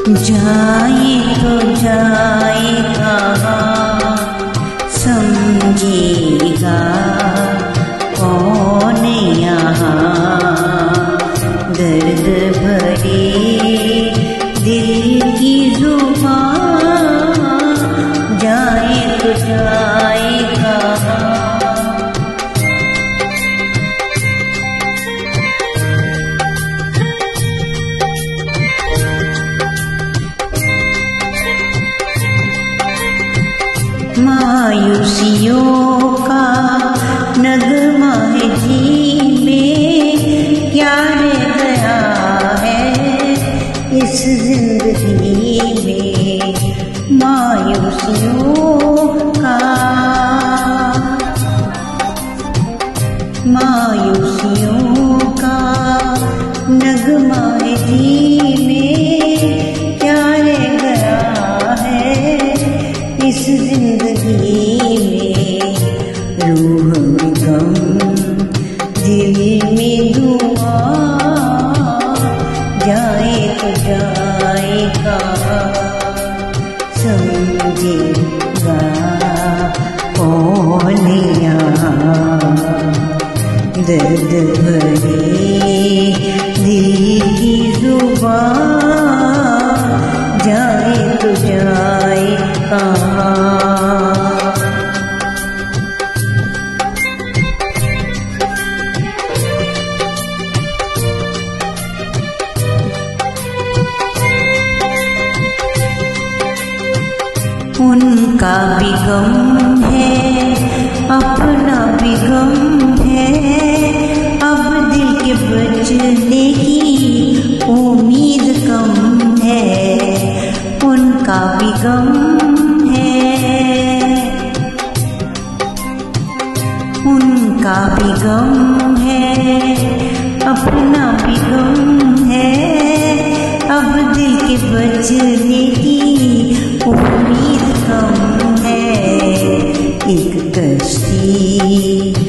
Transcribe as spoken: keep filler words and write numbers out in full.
जाए तो जाए कहाँ समझेगा कौन यहाँ, दर्द भरे दिल की जुबान जाए तो जाए कहाँ। मायूसियों का नगमा है जी में, क्या रह गया है इस जिंदगी में। मायूसियों का मायूसियों का नगमा है जी में, क्या रह गया है इस जिंदगी में। रूह में गम दिल में दुआ जाए तो जाए कहाँ, समझेगा कौन यहाँ, दर्द भरे दिल की जुबान जाए तो जाए कहाँ। उनका भी गम है अपना भी गम है, अब दिल के बचने की उम्मीद कम है। उनका भी गम है उनका भी गम है अपना भी गम है, अब दिल के बचने की उम्मीद कम है। एक कश्ती